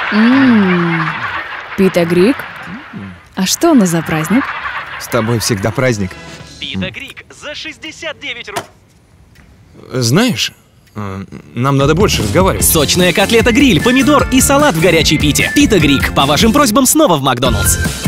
Пита Грик? А что у нас за праздник? С тобой всегда праздник. Пита Грик за 69 рублей. Знаешь, нам надо больше разговаривать. Сочная котлета-гриль, помидор и салат в горячей пите. Пита Грик, по вашим просьбам, снова в Макдоналдс.